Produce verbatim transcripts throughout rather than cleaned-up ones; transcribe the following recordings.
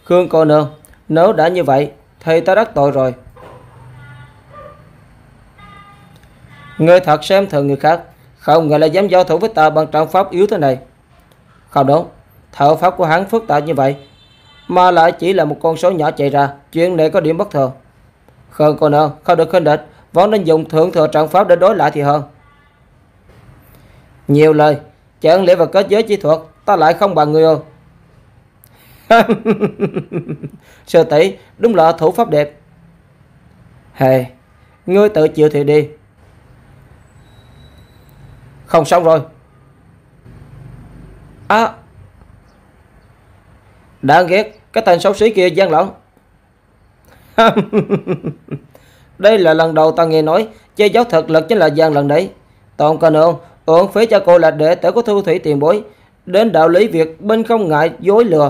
Khương cô nương, nếu đã như vậy thì ta đắc tội rồi. Ngươi thật xem thường người khác, không ngờ là dám giao thủ với ta bằng trận pháp yếu thế này. Không đúng, thợ pháp của hắn phức tạp như vậy, mà lại chỉ là một con số nhỏ chạy ra, chuyện này có điểm bất thường. Khương cô nương, không được khinh địch, vẫn nên dùng thượng thừa trận pháp để đối lại thì hơn. Nhiều lời, chẳng lẽ và kết giới chi thuật ta lại không bằng người ư? Sư tỷ đúng là thủ pháp đẹp. Hề, ngươi tự chịu thì đi. Không xong rồi. À, đã ghét cái tên xấu xí kia gian lận. Đây là lần đầu ta nghe nói che giấu thực lực chính là gian lận đấy. Tôn cô nương, uổng phí cho cô là đệ tử của Thu Thủy tiền bối, đến đạo lý việc bên không ngại dối lừa.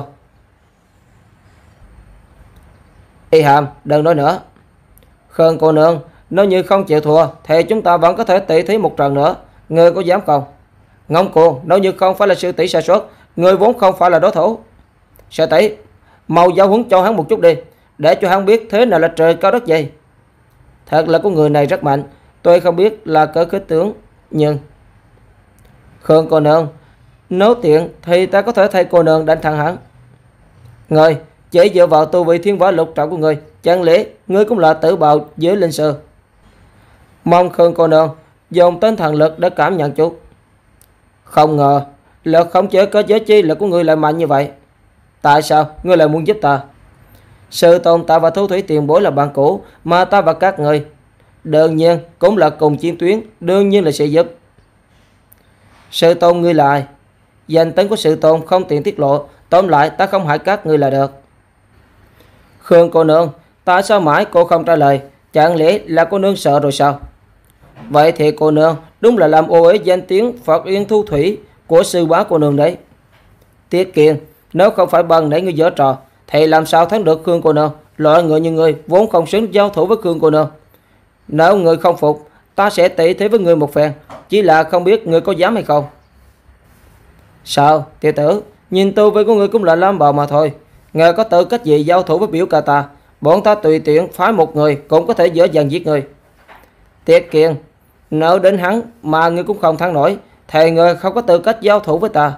Y Hàm, đừng nói nữa. Khương cô nương, nếu như không chịu thua thì chúng ta vẫn có thể tỉ thí một trận nữa, ngươi có dám không? Ngông cuồng, nếu như không phải là sư tỷ sa xuất, ngươi vốn không phải là đối thủ. Sư tỷ, mau giáo huấn cho hắn một chút đi, để cho hắn biết thế nào là trời cao đất dày. Thật là của người này rất mạnh, tôi không biết là cỡ khích tướng, nhưng Khương cô nương, nếu tiện thì ta có thể thay cô nương đánh thẳng hắn. Ngươi chỉ dựa vào tu vị thiên võ lục trọng của ngươi, chẳng lẽ ngươi cũng là tử bào dưới linh sư? Mong Khương cô nương dùng tinh thần lực để cảm nhận chút. Không ngờ lực khống chế kết giới chi lực của ngươi lại mạnh như vậy. Tại sao ngươi lại muốn giúp ta? Sư tôn ta và Thu Thủy tiền bối là bạn cũ, mà ta và các ngươi đương nhiên cũng là cùng chiến tuyến, đương nhiên là sẽ giúp. Sư tôn ngươi là ai? Danh tính của sư tôn không tiện tiết lộ, tóm lại ta không hại các ngươi là được. Khương cô nương, tại sao mãi cô không trả lời? Chẳng lẽ là cô nương sợ rồi sao? Vậy thì cô nương đúng là làm ô uế danh tiếng Phật Yên Thu Thủy của sư bá cô nương đấy. Tiết Kiên, nếu không phải bằng nãy ngươi giở trò thì làm sao thắng được Khương cô nương? Loại người như ngươi vốn không xứng giao thủ với Khương cô nương. Nếu ngươi không phục, ta sẽ tỉ thí với ngươi một phen, chỉ là không biết ngươi có dám hay không. Sao tiểu tử, nhìn tu vi của ngươi cũng là lam bào mà thôi, ngươi có tư cách gì giao thủ với biểu ca ta? Bọn ta tùy tiện phái một người cũng có thể dễ dàng giết ngươi. Tiết Kiên, nếu đến hắn mà ngươi cũng không thắng nổi thì ngươi không có tư cách giao thủ với ta.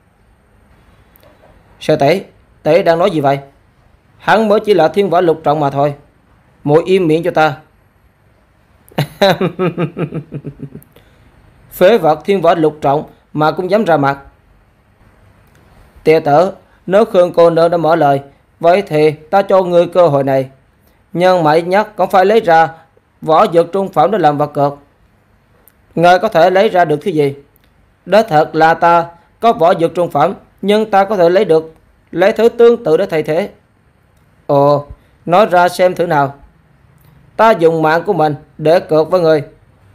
Sư tỷ, tỷ đang nói gì vậy? Hắn mới chỉ là thiên võ lục trọng mà thôi. Muội im miệng cho ta. Phế vật thiên võ lục trọng mà cũng dám ra mặt. Tiểu tử, nếu Khương cô nương đã mở lời, vậy thì ta cho ngươi cơ hội này. Nhưng mà ít nhất cũng phải lấy ra võ dược trung phẩm để làm vật cược. Ngươi có thể lấy ra được cái gì? Đó thật là ta có võ dược trung phẩm, nhưng ta có thể lấy được lấy thứ tương tự để thay thế. Ồ, nói ra xem thử nào. Ta dùng mạng của mình để cược với người.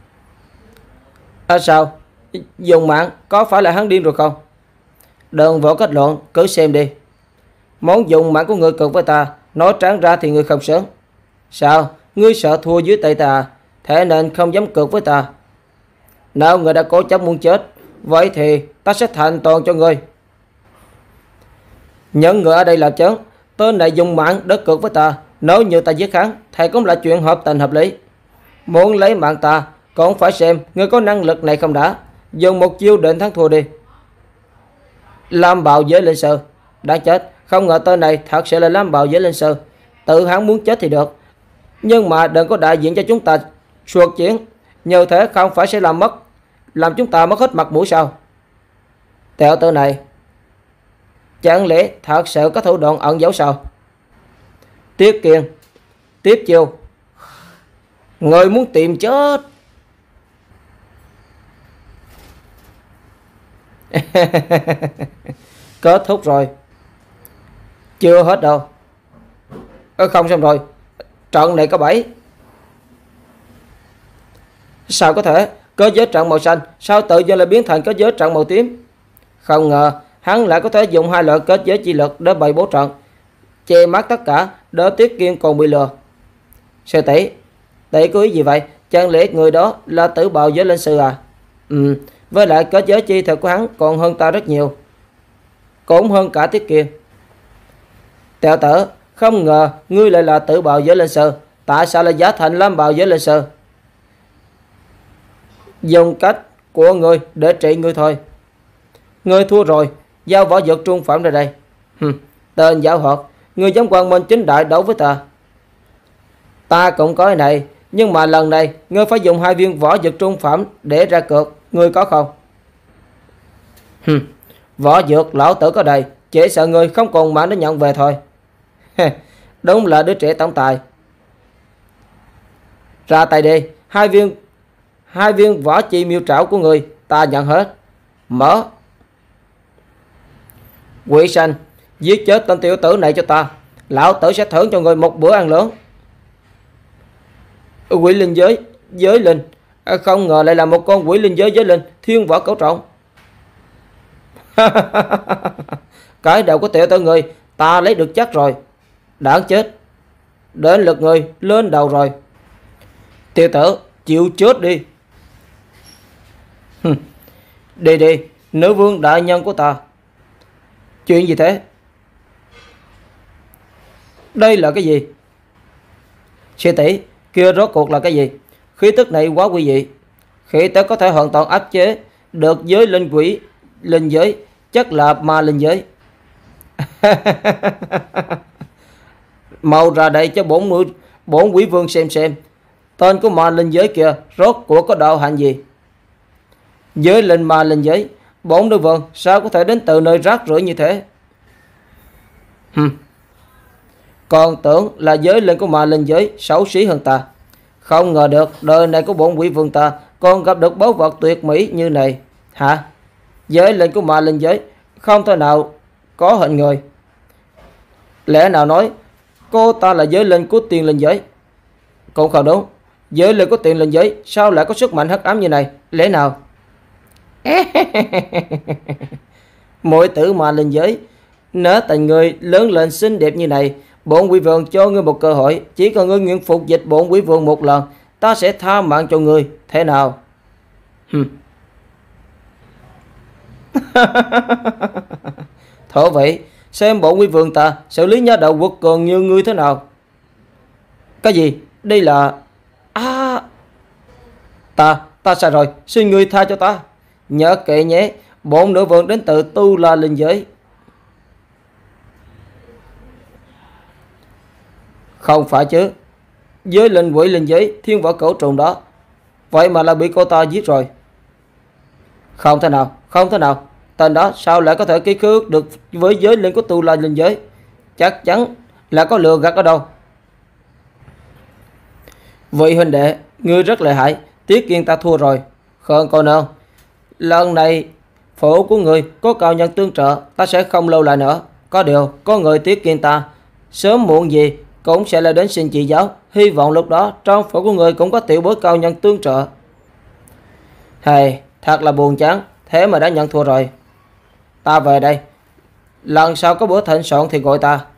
À sao? Dùng mạng có phải là hắn điên rồi không? Đừng võ kết luận, cứ xem đi. Muốn dùng mạng của người cược với ta, nói trắng ra thì người không sớm. Sao? Ngươi sợ thua dưới tay ta, thế nên không dám cược với ta. Nếu người đã cố chấp muốn chết, vậy thì ta sẽ thành toàn cho ngươi. Những người ở đây là chớn, tên này dùng mạng để cược với ta, nếu như ta giết hắn thì cũng là chuyện hợp tình hợp lý. Muốn lấy mạng ta cũng phải xem ngươi có năng lực này không đã. Dùng một chiêu định thắng thua đi. Lam bào giới linh sư, đáng chết, không ngờ tên này thật sự là lam bào giới linh sư. Tự hắn muốn chết thì được, nhưng mà đừng có đại diện cho chúng ta suột chiến, như thế không phải sẽ làm mất làm chúng ta mất hết mặt mũi sao? Tiểu tử này chẳng lẽ thật sự có thủ đoạn ẩn giấu sao? Tiết Kiên, tiếp chiêu. Người muốn tìm chết. Kết thúc rồi. Chưa hết đâu. Ờ, không xong rồi. Trận này có bảy. Sao có thể? Kết giới trận màu xanh sao tự nhiên lại biến thành kết giới trận màu tím? Không ngờ hắn lại có thể dùng hai loại kết giới chi lực để bày bố trận, che mắt tất cả, đỡ Tiết Kiên còn bị lừa. Sư tỷ, tỷ có ý gì vậy? Chẳng lẽ người đó là tử bào giới linh sư à? Ừ, với lại kết giới chi thực của hắn còn hơn ta rất nhiều, cũng hơn cả Tiết Kiên. Tiểu tử, không ngờ ngươi lại là tự bào giới linh sư. Tại sao lại giả thành lam bào giới linh sư? Dùng cách của ngươi để trị ngươi thôi. Ngươi thua rồi, giao võ dược trung phẩm ra đây. Hừm, tên giáo hoạt, ngươi dám quang minh chính đại đấu với ta. Ta cũng có cái này, nhưng mà lần này ngươi phải dùng hai viên võ dược trung phẩm để ra cược. Ngươi có không? Hừm, võ dược lão tử có đầy, chỉ sợ ngươi không còn mạng để nhận về thôi. Đúng là đứa trẻ tổng tài. Ra tay đi, hai viên hai viên võ chi miêu trảo của ngươi ta nhận hết. Mở. Quỷ sanh, giết chết tên tiểu tử này cho ta, lão tử sẽ thưởng cho ngươi một bữa ăn lớn. Quỷ linh giới, giới linh, không ngờ lại là một con quỷ linh giới giới linh, thiên võ cẩu trọng. Cái đầu của tiểu tử ngươi ta lấy được chắc rồi. Đáng chết, đến lượt ngươi lên đầu rồi. Tiểu tử, chịu chết đi. Đi đi, nữ vương đại nhân của ta. Chuyện gì thế? Đây là cái gì? Sư tỷ, kia rốt cuộc là cái gì? Khí tức này quá quý dị. Khí tức có thể hoàn toàn áp chế được giới linh quỷ linh giới, chắc là ma linh giới. Mau ra đây cho bổn mũi bổn quỷ vương xem xem tên của ma linh giới kia rốt cuộc có đạo hạnh gì. Giới linh ma linh giới, bổn nữ vương sao có thể đến từ nơi rác rưởi như thế? Hừm. Còn tưởng là giới linh của ma linh giới xấu xí hơn ta. Không ngờ được đời này của bổn quỷ vương ta còn gặp được báu vật tuyệt mỹ như này. Hả? Giới linh của ma linh giới không thể nào có hình người. Lẽ nào nói cô ta là giới linh của tiền linh giới? Cũng không đúng. Giới linh của tiền linh giới sao lại có sức mạnh hắc ám như này? Lẽ nào? Mỗi tử ma linh giới, nếu thành người lớn lên xinh đẹp như này, bổn quỷ vương cho ngươi một cơ hội. Chỉ cần ngươi nguyện phục dịch bổn quỷ vương một lần, ta sẽ tha mạng cho ngươi. Thế nào? Hừm. Thổ vậy, xem bổn quỷ vương ta xử lý nhá đầu quật cường như ngươi thế nào. Cái gì? Đây là... À... Ta, ta sai rồi, xin ngươi tha cho ta. Nhớ kệ nhé, bổn nữ vương đến từ Tu La linh giới. Không phải chứ, giới linh quỷ linh giới thiên võ cẩu trùng đó, vậy mà là bị cô ta giết rồi. Không thể nào, không thể nào, tên đó sao lại có thể ký khứ được với giới linh của Tu La linh giới? Chắc chắn là có lừa gạt ở đâu. Vị huynh đệ, ngươi rất lợi hại, tiếc kiên ta thua rồi. Không còn nương, lần này phủ của người có cao nhân tương trợ, ta sẽ không lâu lại nữa. Có điều, có người tiếc kiên ta, sớm muộn gì cũng sẽ là đến xin chỉ giáo. Hy vọng lúc đó trong phủ của người cũng có tiểu bối cao nhân tương trợ. Hay, thật là buồn chán, thế mà đã nhận thua rồi. Ta về đây, lần sau có bữa thịnh soạn thì gọi ta.